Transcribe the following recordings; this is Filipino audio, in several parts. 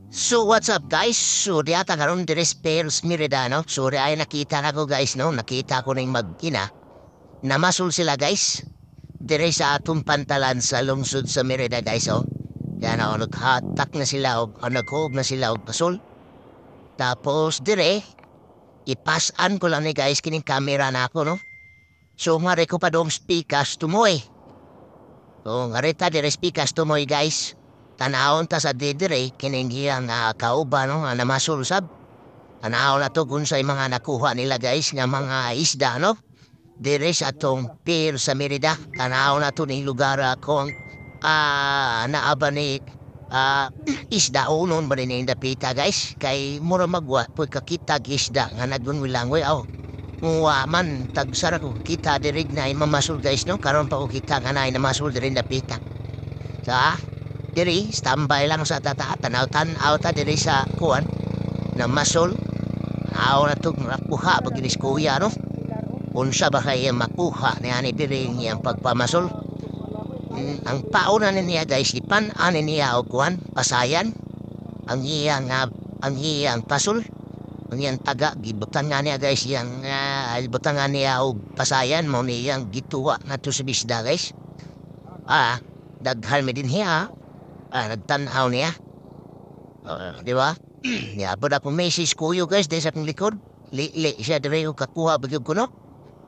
So what's up guys? So diata karon dire Spears Miridano. So ay nakita na ko guys no, nakita ko ning mag-ina. Namasul sila guys. Dire sa atong pantalan sa lungsod sa Merida guys oh. Yan oh, naghatak na sila o naghog na sila og pasul. Tapos dire ipasan ko lang ni guys kining camera na ako no. So ngari ko pa dong speakers tumoy. So ngari ta dire speakers tumoy guys. Tanahon ta sa didire kining iyang kauban no nga namasulsab. Tanahon na to kung sa mga nakuha nila guys nga mga isda no. Dire sa atong pier sa Merida. Tanahon na to ni lugar akong naaba ni isda unon ba rin dapita guys. Kay mura magwa po kakitag isda nga nagunwilangwe aw. Muwa man tagsara ko kita dirig na mamasul guys no. Karon pa ko kita nga na namasul dirin dapita. Sa diri standby lang sa tata tanaw-tanaw ta diri sa kuan na masol aw na tug makuha paginis kuya no unsa ba kay makuha ni ani diri niyang pagpamasol ang pauna niya guys ipan ani niya og kuan pasayan ang iyang pasol ang iyang taga gibutan nga niya guys iyang gibutan nga niya og pasayan mo niyang gituwa ngadto sa bisda guys daghan mi din hiya nagtanaw niya. Di ba? Niabot ako message kuyo guys, dahil sa akong likod. Li siya dire yung kakuha bagyog ko no.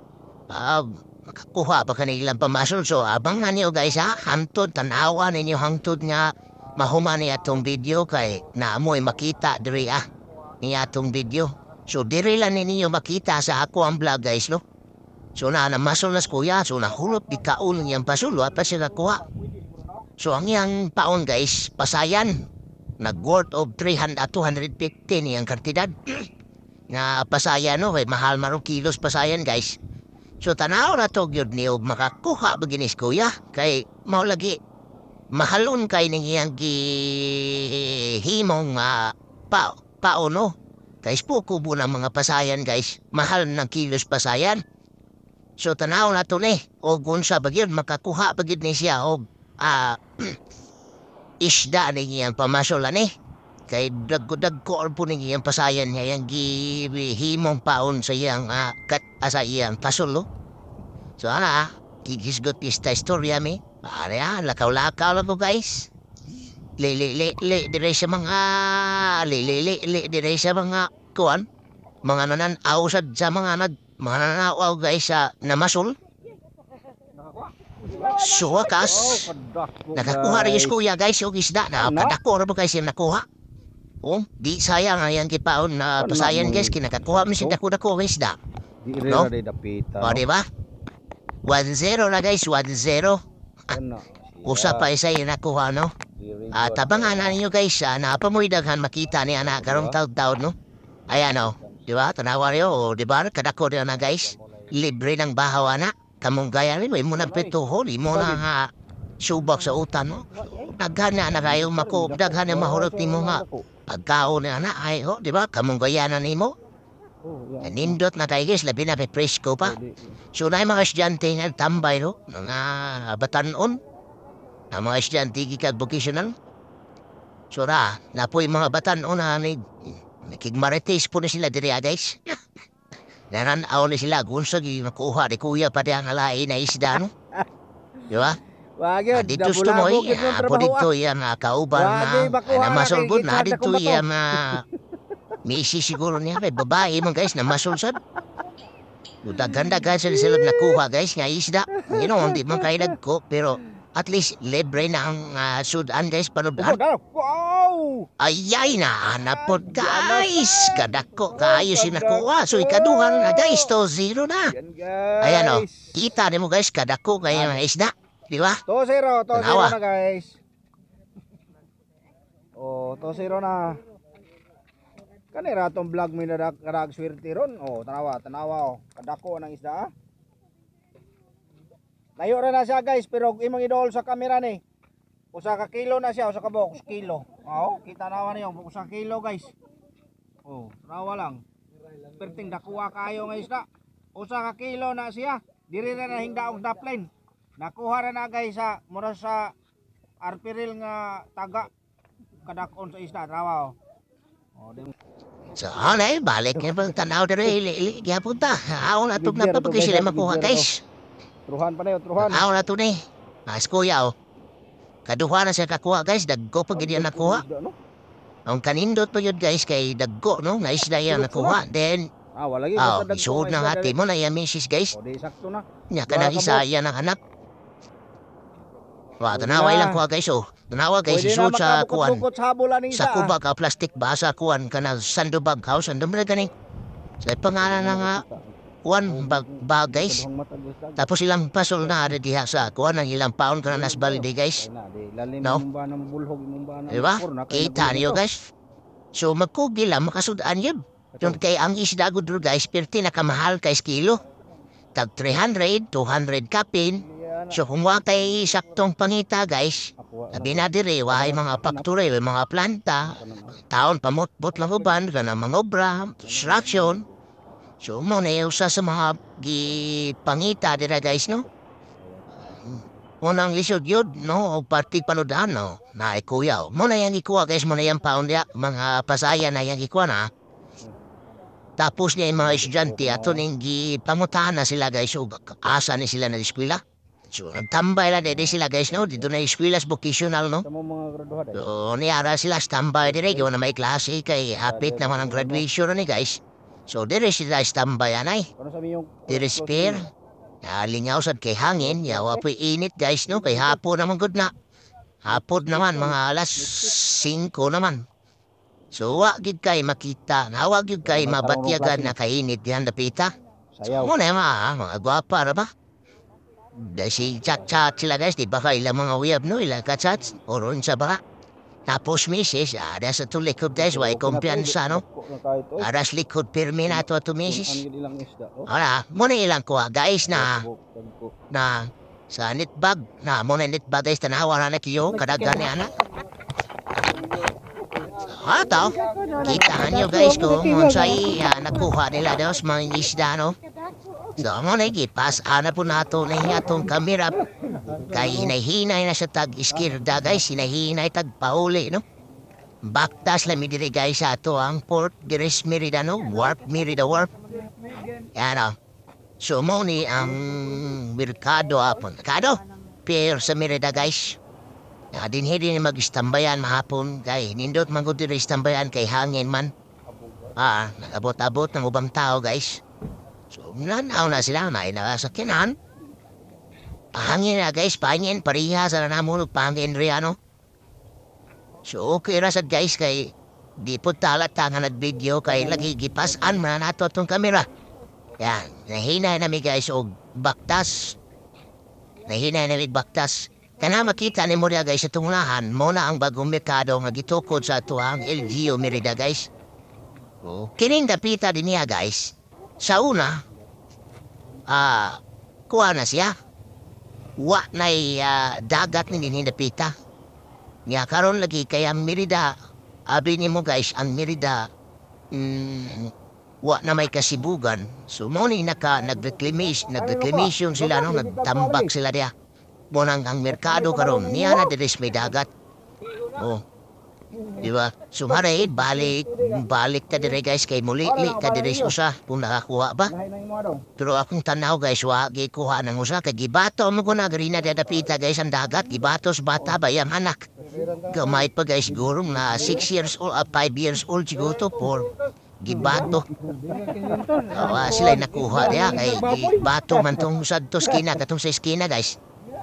Kakuha pa kanilang pamasol. So abang nga niyo guys ha, hantod, tanawa ninyo hantod nga mahuman niya itong video kay naamoy makita dire niya itong video. So dire lang ninyo makita sa ako ang vlog guys no. So namasol na kuya, so nahulot di kaul niyang pasulo at pa siya kakuha. So ang iyang paon guys, pasayan. Nag-worth of 250 niyang kantidad. Nga pasayan no, kay mahal marong kilos pasayan guys. So tanaw na to gyud niyo makakuha baginis kuya. Kay mao lagi mahalon kay ning iyang gihimong paon no. Kay puko po ng mga pasayan guys. Mahal ng kilos pasayan. So tanaw na to ni. O gunsa bagyod makakuha bagid ni siya og isda ni iyang pamasolan kay dagko po ni iyang pasayan niya yung gihimong paon sa iyang sa iyang pasolo. So kigisgot ista istorya mi lakaw-lakaw lang ko guys li dire sa mga li dire sa mga kuan mga nananaw sa mga nananaw guys sa namasol. So wakas nakakuha rin yung kuya guys yung isda na kadako rin po guys yung nakuha. Di sayang ang kipaon na pasayan guys kinakakuha mo si dako-dako ng isda no? Diba? 1-0 na guys 1-0 usa pa isa yung nakuha no. Tabangan na ninyo guys napamoy daghan makita ni anak karong taod-taod no. Ayan o diba tanawa rin diba kadako rin na guys libre ng bahaw anak. Kamong gaya rin, mo nagpituhol, mo na subak sa utan mo. Daghan na kayo mako, daghan na mahurot ni mo nga. Pagkaon na ay di ba? Kamong gaya na ni mo. Nindot na tayo guys, labi na presko pa. So na mga estudyante nga tambay no, mga batanon. Na mga estudyante gikag vocational. So na po yung mga batanon na nakigmarites po na sila diri guys. Nananaw na sila kung sa makuha ni kuya pati ang alain na isda no. Di ba? Dito tumoy, po dito yung kauban na namasulbod na dito yung misi siguro niya may babae mga guys na masulsad. Daganda guys sila nakuha guys nga isda. Hindi man kailag ko pero at least libre na ang sudan guys panubdan. Wow! Ayay na anapod guys. Kadako kayo sinakuha. So ikaduhan na guys 2-0 na. Ayan o. Kita mo guys kadako kayo mga isda. Di ba? 2-0 na guys. 2-0 na. Kanira itong vlog mo na swerte ron. Tanawa kadako ng isda Layo na siya guys, pero imong idol sa camera ni. Usa ka kilo na siya, usa ka box kilo. Kita naman niyo, usa kilo guys. Rawa lang. Perting dakuha kayo nga isda. Usa ka kilo na siya. Diri na hingda og daplin. Nakuha na guys sa mura sa arpiril nga taga kadakon sa isda trawa. Oh, di So, anay, balik nga pang tanaw dere, ili, gyapon ta. Ako na itong napapagay sila makuha, guys. truhan pa na yun, truhan. Ako na ito ni. Mas kuya, oh. Kaduha na siya kakuha, guys. Daggo pa ganyan nakuha. Isda, no? Ang kanindot pa yun, guys, kay daggo, no? Na isda yan nakuha. Then, Wala lagi. isuod ng hati mo na yan, misis, guys. O, di sakto na. Nya ka na isa yan ang anak. Wa, tanaway lang kuha, guys, oh. Tanawa, guys, Pwede isuod sa na kuwan. makabukot-bukot sa habol aning Sa isa. kubag, plastic ba, sa kuwan ka na sandubag house, sandubag na ganing. Sa pangalan na nga, kuwan, bag, guys. Kaduhang mata, guys, kag. Tapos ilang pasol na ada diha sa kuwan, ang ilang pound ka na nasbalde, guys. Ay na, di lalim No? mong ba ng bulhog, mong ba ng Diba? kurna, kay Kita nabulhog niyo, to. guys. So, magkugi lang, makasudaan yun. Yung kay ang isda ko dito, guys, pirti nakamahal kay kilo. Tag 300, 200 kapin. So, kung wa kay saktong pangita, guys, sabi na dire, wahay mga factory, mga planta, taon pamutbot lang uban, kana mga obra, construction. So, mo na usa sa mga pangita dira, guys, no? Unang lisod yun, no? O party panudan, no? Na ikuya. Mo na yung ikuha, guys, mo na yung pound ya, mga pasaya na yung ikuha na. Tapos niya yung mga estudyante, ato ning pangutahan na sila, guys, o asa ni sila na eskwela. So, nagtambay lang din sila, guys, no? Dito na eskwela's vocational, no? Sa mga graduhad, eh. So, niyara sila, standby dire, gawa na may klase, kay hapit naman ang graduation ni, guys. So, dire sila standby, anay. Ano sabi yung Dire spare. Lingaw sad kay hangin, yawa po init, guys, no? Kay hapon naman good na. Hapon naman, mga alas 5 naman. So, wa gid kay makita, nawag gid kay mabatyagan na kainit dihan dapita. sayaw? Mo na mga gwapa ra ba? Dahil si chat-chat sila, guys, di ba ka ilang mga uyab, no? Ilang ka-chat, oron sa baka. Tapos, misis, ada sa to likod, guys, way kumpiyansa, no? Aras likod pirmi na to misis. Ilang isda, oh. Wala, muna ilang kuha, guys, na sa nitbag, na muna nitbag, guys, tanawa na kiyo, kadagan ni anak. Ato, kita nyo, guys, kung unsay nakuha nila daw sa mga isda, no? So, mo na gipas, ana po nato na atong kamera. Kay hinahinay na sa tag-iskirda, guys, hinahinay tag-pauli, no? Baktas lang mi diri, guys, sa ato ang port, diris Merida, no? Warp, Merida Warp. Yan, no? So, mo ni ang merkado hapon. Merkado? Pier sa Merida, guys. Din mag-istambayan mahapon, kay nindot magod diri istambayan kay hangin man. Nag-abot-abot ng ubang tao, guys. So, nanaw na sila, may nakasakyanan. Pahangin na, guys, pahangin, pariha sa nanamulog, pahangin riano. So, okay rasad, guys, kay di po talatangan at video, kay lagi gipasan man nato itong kamera. Yan, nahinay namin, guys, o baktas. Nahinay namin baktas. Kana makita ni mo guys, sa tunglahan, mo na ang bagong merkado nga gitukod sa tuwang LGO Merida, guys. Kining dapita din niya, guys. Sa una, kuha na siya. Wa na'y dagat ni ninindapita. Nga karon lagi kaya Merida, abi ni mo, guys, ang Merida, wa na may kasibugan. So, mo ni nag-reclamation sila, no? Nagtambak sila diya. Munang ang merkado karon niya na diris may dagat. Di ba? Sumaray, balik ta dire, guys, kay muli-li ta diris usa kung nakakuha ba. Pero akong tanaw, guys, wa gikuha ng usa kay gibato mo ko na garina dadapita, guys, ang dagat gibatos bata ba yang anak. Gamay pa, guys, gurong na 6 years old, 5 years old siguro to for gibato. Sila nakuha diya kay gibato man tong sadto skina katong sa skina, guys.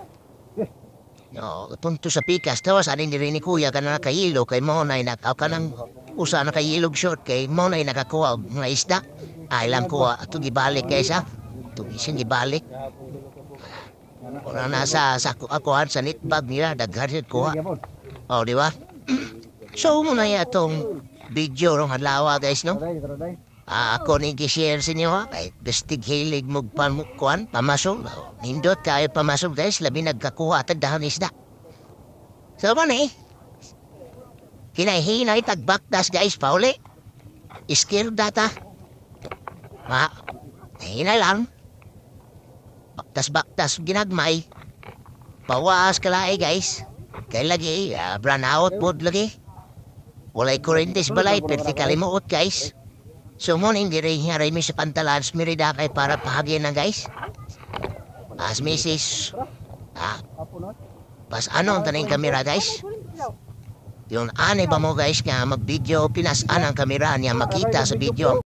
Punto sa pikas, tawas aning diri ni kuya ka na nakahilo kay mo na inakaw ka ng usa na kahilog short kay mo na nakakuha ng isda. Ilang kuha, ito gibalik kay sa ito isang gibalik. Kung nasa akuhan sa nitbag nila, daghan kuha. Di ba? So, muna itong video rong hadlawa, guys, no? Ako ning gi-share sa inyo, ha? Kay gastig hilig mo pamukuan, pamasol. Nindot kayo pamasol, guys, labi nagkakuha at dahon isda. So, man kinahinay tagbaktas, guys, pauli. Iskir data. Hinay lang. Baktas-baktas ginagmay. Pawas kalay, guys. Kay lagi, brown out mood lagi. Walay kurintis balay, perti kalimuot guys. So mo hindi rin haray mi sa pantalans, mirida kay para pahagyan na guys. As misis, pas ano ang taning kamera guys? Yung anay ba mo guys nga mag-video, pinasaan ang kamera niya makita sa video.